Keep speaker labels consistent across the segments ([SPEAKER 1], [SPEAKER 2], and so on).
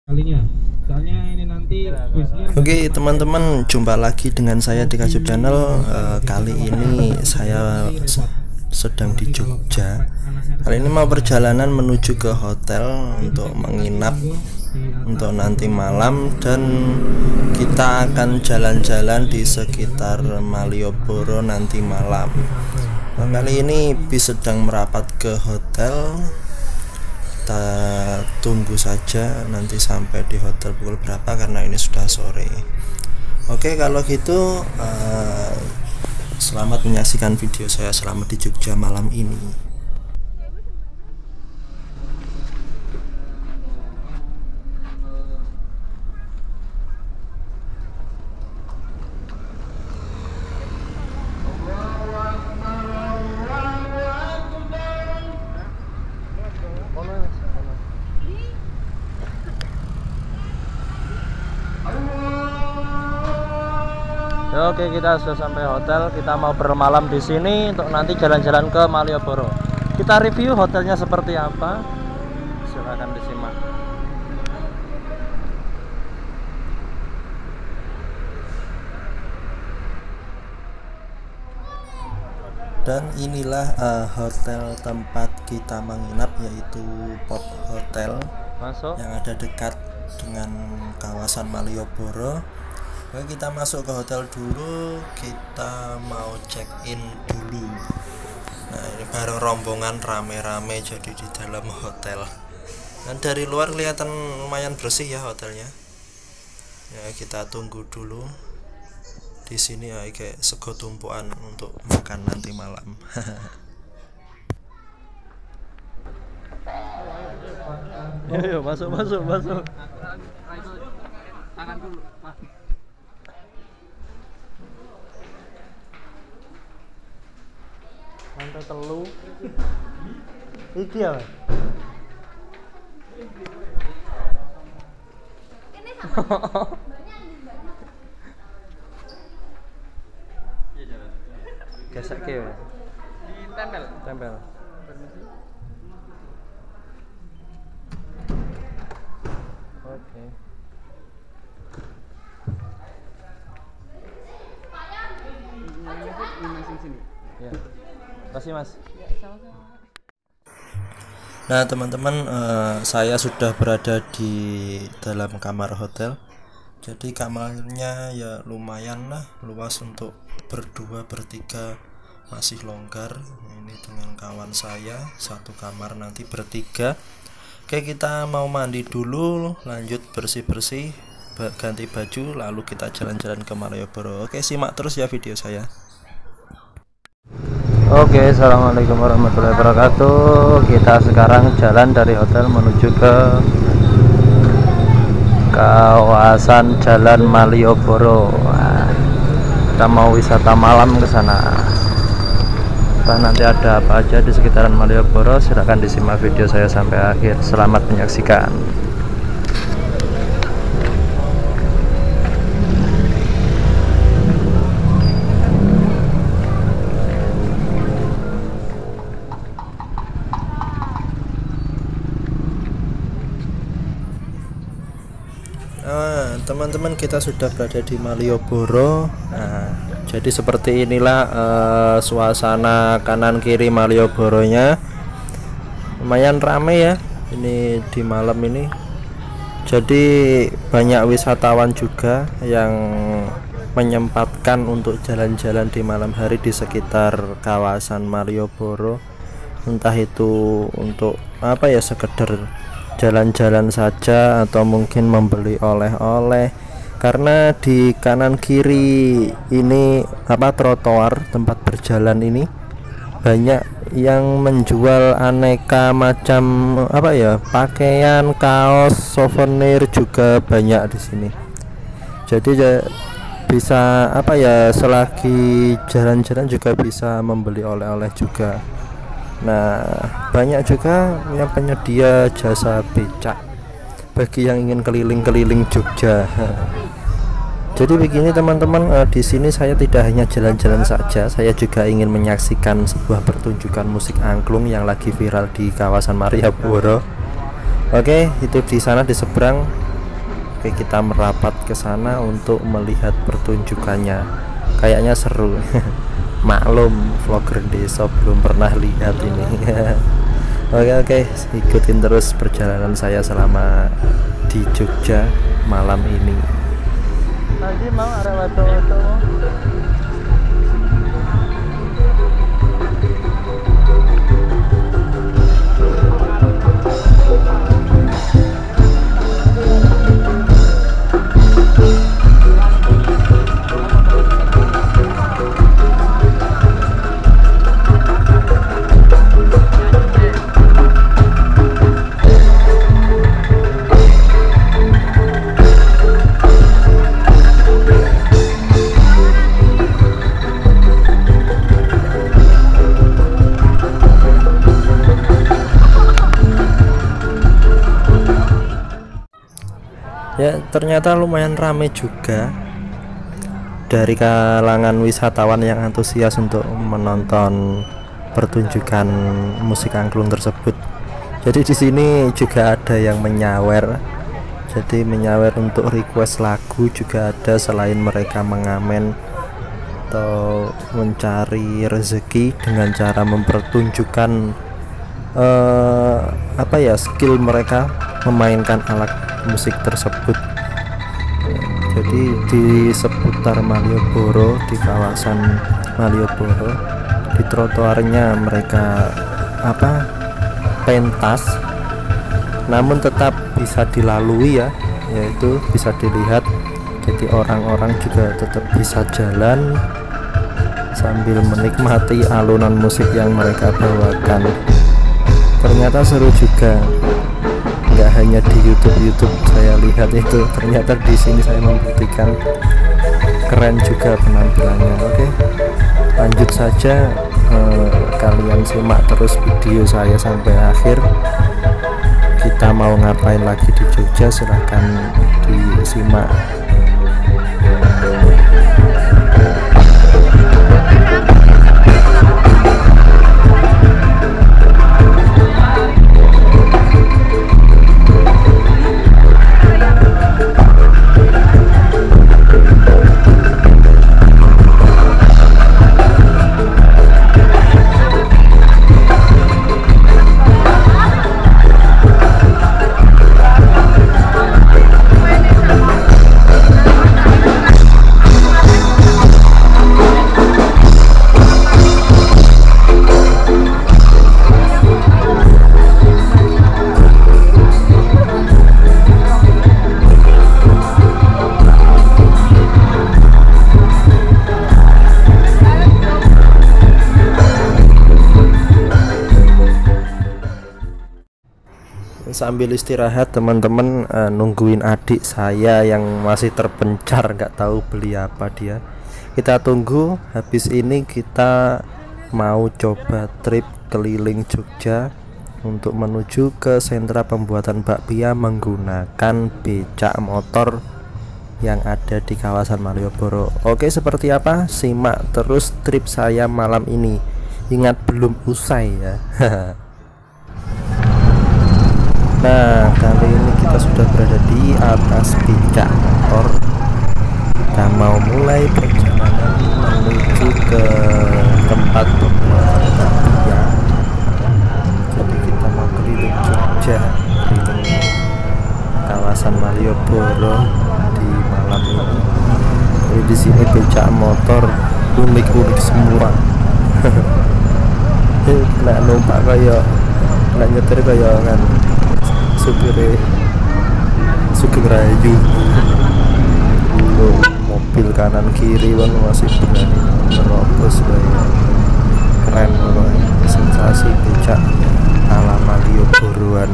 [SPEAKER 1] kalinya. Soalnya ini nanti busnya.
[SPEAKER 2] Oke teman-teman, jumpa lagi dengan saya di Kajub Channel. Kali ini saya sedang di Jogja. Kali ini mau perjalanan menuju ke hotel untuk menginap untuk nanti malam, dan kita akan jalan-jalan di sekitar Malioboro nanti malam. Kali ini bis sedang merapat ke hotel. Kita tunggu saja nanti sampai di hotel pukul berapa, karena ini sudah sore. Oke, kalau gitu selamat menyaksikan video saya selama di Jogja malam ini. Oke, kita sudah sampai hotel. Kita mau bermalam di sini untuk nanti jalan-jalan ke Malioboro. Kita review hotelnya seperti apa. Silakan disimak. Dan inilah hotel tempat kita menginap, yaitu Pop Hotel. Masuk. Yang ada dekat dengan kawasan Malioboro. Oke, kita masuk ke hotel dulu. Kita mau check in dulu. Nah, ini bareng rombongan rame-rame jadi di dalam hotel. Dan dari luar kelihatan lumayan bersih ya hotelnya. Ya, kita tunggu dulu. Di sini ya kayak sego tumpuan untuk makan nanti malam. Yo, masuk.
[SPEAKER 1] Tangan dulu.
[SPEAKER 2] Lantai telu. Iki ya. Gesek ke ya. Tempel. Oke. Ya. Kasih Mas. Nah teman-teman, saya sudah berada di dalam kamar hotel. Jadi kamarnya ya lumayan lah luas, untuk berdua bertiga masih longgar. Ini dengan kawan saya satu kamar, nanti bertiga. Oke, kita mau mandi dulu, lanjut bersih-bersih, ganti baju, lalu kita jalan-jalan ke Malioboro. Oke, simak terus ya video saya. Oke, assalamualaikum warahmatullahi wabarakatuh. Kita sekarang jalan dari hotel menuju ke kawasan Jalan Malioboro. Nah, kita mau wisata malam ke sana. Nanti ada apa aja di sekitaran Malioboro, silahkan disimak video saya sampai akhir. Selamat menyaksikan. Teman-teman, kita sudah berada di Malioboro. Nah, jadi seperti inilah suasana kanan kiri Malioboronya. Lumayan ramai ya ini di malam ini. Jadi banyak wisatawan juga yang menyempatkan untuk jalan-jalan di malam hari di sekitar kawasan Malioboro. Entah itu untuk apa ya, sekedar jalan-jalan saja atau mungkin membeli oleh-oleh, karena di kanan kiri ini trotoar tempat berjalan ini banyak yang menjual aneka macam pakaian, kaos, souvenir juga banyak di sini. Jadi bisa selagi jalan-jalan juga bisa membeli oleh-oleh juga. Nah, banyak juga yang penyedia jasa becak bagi yang ingin keliling-keliling Jogja. Jadi begini teman-teman, di sini saya tidak hanya jalan-jalan saja, saya juga ingin menyaksikan sebuah pertunjukan musik angklung yang lagi viral di kawasan Malioboro. Oke, itu di sana di seberang Oke, kita merapat ke sana untuk melihat pertunjukannya. Kayaknya seru. Maklum vlogger desa belum pernah lihat ini. Oke, ikutin terus perjalanan saya selama di Jogja malam ini.
[SPEAKER 3] Lagi mau arah watu-watu.
[SPEAKER 2] Ya, ternyata lumayan rame juga dari kalangan wisatawan yang antusias untuk menonton pertunjukan musik angklung tersebut. Jadi di sini juga ada yang menyawer. Jadi menyawer untuk request lagu juga ada, selain mereka mengamen atau mencari rezeki dengan cara mempertunjukkan skill mereka memainkan alat musik tersebut. Jadi di seputar Malioboro, di kawasan Malioboro, di trotoarnya mereka pentas, namun tetap bisa dilalui ya, yaitu bisa dilihat. Jadi orang-orang juga tetap bisa jalan sambil menikmati alunan musik yang mereka bawakan. Ternyata seru juga, nggak hanya di YouTube saya lihat itu, ternyata di sini saya membuktikan keren juga penampilannya. Oke, lanjut saja, kalian simak terus video saya sampai akhir. Kita mau ngapain lagi di Jogja, silahkan disimak. Sambil istirahat teman-teman, nungguin adik saya yang masih terpencar nggak tahu beli apa dia. Kita tunggu. Habis ini kita mau coba trip keliling Jogja untuk menuju ke sentra pembuatan bakpia menggunakan becak motor yang ada di kawasan Malioboro. Oke, seperti apa? Simak terus trip saya malam ini. Ingat, belum usai ya. Nah, kali ini kita sudah berada di atas becak motor. Kita mau mulai perjalanan menuju ke tempat pembuatan bakpia. Jadi kita mau keliling Jogja, keliling kawasan Malioboro di malam ini. Jadi di sini becak motor unik-unik semua. Nah, numpak kayak nak nyetir kayak kan supir Sugeng Rayu. Mobil kanan kiri kan masih berani nerobos, keren pokoknya. Sensasi becak ala Malioboroan.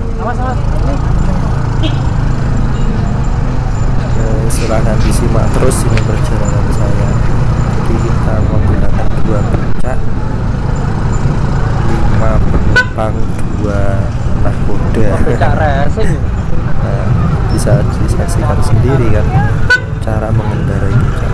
[SPEAKER 2] Silahkan disimak terus ini perjalanan saya. Jadi kita menggunakan dua becak, 5 penumpang, 2 nakoda. Nah, bisa disaksikan sendiri kan cara mengendarai becak.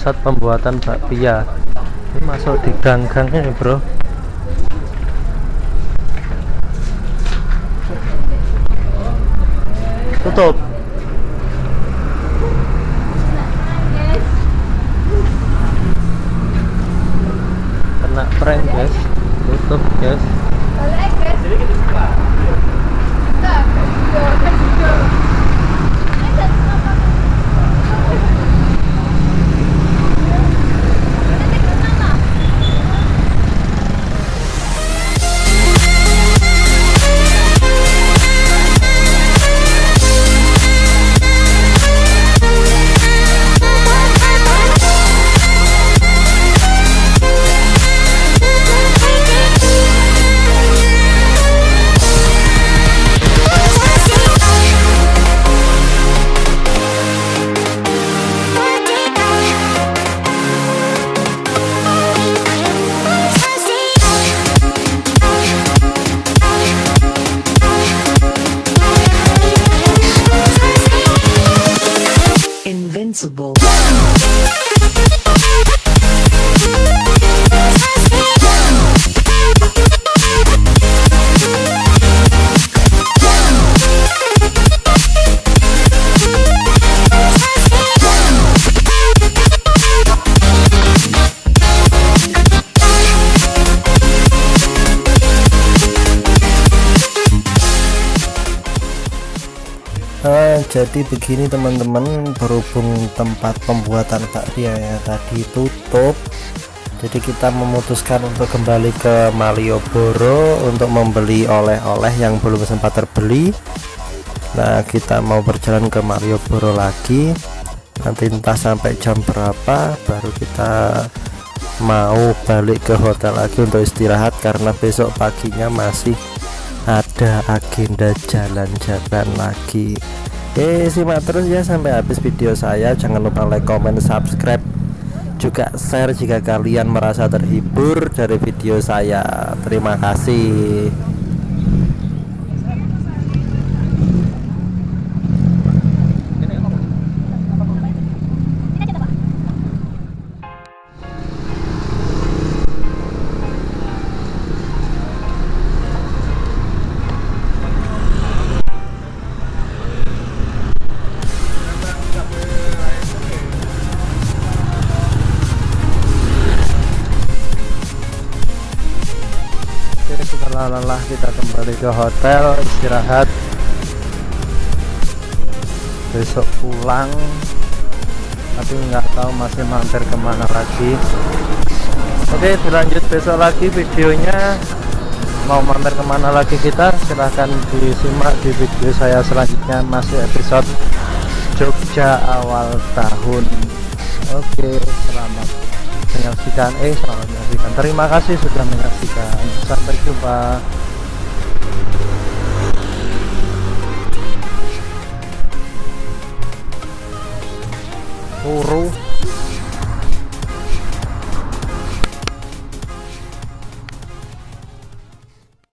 [SPEAKER 3] pusat pembuatan bakpia. Ini masuk di gang-gang ini bro. Tutup. Kena prank guys. Tutup guys.
[SPEAKER 4] Invincible.
[SPEAKER 2] Jadi begini teman-teman, berhubung tempat pembuatan bakpia ya tadi tutup, jadi kita memutuskan untuk kembali ke Malioboro untuk membeli oleh-oleh yang belum sempat terbeli. Nah, kita mau berjalan ke Malioboro lagi, nanti entah sampai jam berapa baru kita mau balik ke hotel lagi untuk istirahat, karena besok paginya masih ada agenda jalan-jalan lagi. Oke, simak terus ya sampai habis video saya. Jangan lupa like, comment, subscribe, juga share jika kalian merasa terhibur dari video saya. Terima kasih.
[SPEAKER 3] Setelah lelah kita kembali ke hotel istirahat, besok pulang, tapi nggak tahu masih mampir kemana lagi. Oke, dilanjut besok lagi videonya. Mau mampir kemana lagi kita, silahkan disimak di video saya selanjutnya, masih episode Jogja awal tahun. Oke, selamat menyaksikan, selamat menyaksikan. Terima kasih sudah menyaksikan. Sampai jumpa. Turu.